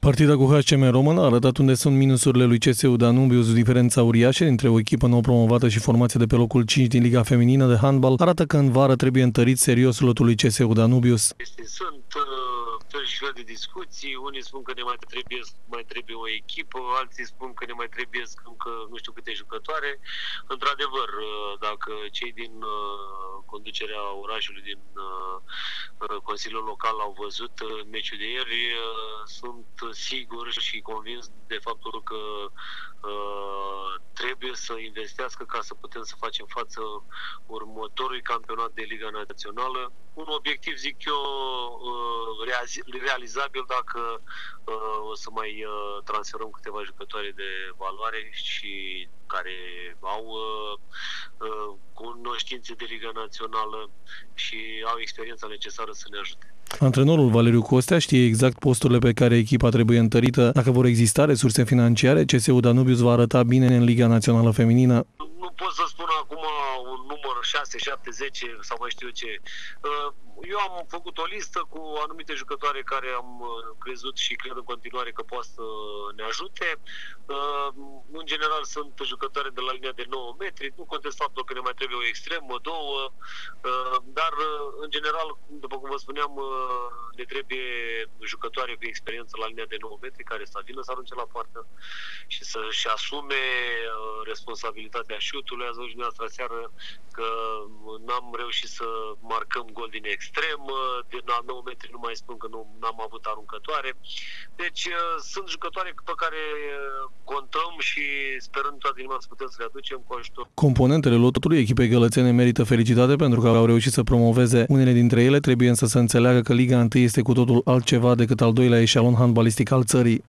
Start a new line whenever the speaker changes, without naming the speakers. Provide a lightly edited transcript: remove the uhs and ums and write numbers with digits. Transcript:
Partida cu HCM Roman a arătat unde sunt minusurile lui CSU Danubius, diferența uriașă dintre o echipă nou promovată și formație de pe locul 5 din Liga Feminină de handbal arată că în vară trebuie întărit serios lotul lui CSU Danubius.
Sunt fel și fel de discuții, unii spun că ne mai trebuie o echipă, alții spun că ne mai trebuie încă nu știu câte jucătoare. Într-adevăr, dacă cei din conducerea orașului, din Consiliul Local au văzut meciul de ieri, sunt sigur și convins de faptul că trebuie să investească ca să putem să facem față următorului campionat de Liga Națională. Un obiectiv, zic eu, realizabil dacă o să mai transferăm câteva jucătoare de valoare și care au cunoștințe de Liga Națională și au experiența necesară să ne ajute.
Antrenorul Valeriu Costea știe exact posturile pe care echipa trebuie întărită. Dacă vor exista resurse financiare, CSU Danubius va arăta bine în Liga Națională Feminină.
Nu pot să spun acum un număr 6, 7, 10 sau mai știu ce. Eu am făcut o listă cu anumite jucătoare care am crezut și cred în continuare că poate să ne ajute. În general sunt jucătoare de la linia de 9 metri. Nu contest faptul că ne mai trebuie o extremă, două. Dar în general, după cum vă spuneam, ne trebuie jucătoare cu experiență la linia de 9 metri care să vină să arunce la poartă și să-și asume responsabilitatea șutului. Ați văzut dumneavoastră aseară că n-am reușit să marcăm gol din extrem, de la 9 metri nu mai spun că n-am avut aruncătoare. Deci sunt jucătoare pe care contăm și sperăm toată inima să putem să le aducem cu ajutor.
Componentele lotului echipei gălățene merită felicitate pentru că au reușit să promoveze. Unele dintre ele trebuie însă să înțeleagă că Liga 1 este cu totul altceva decât al doilea eșalon handbalistic al țării.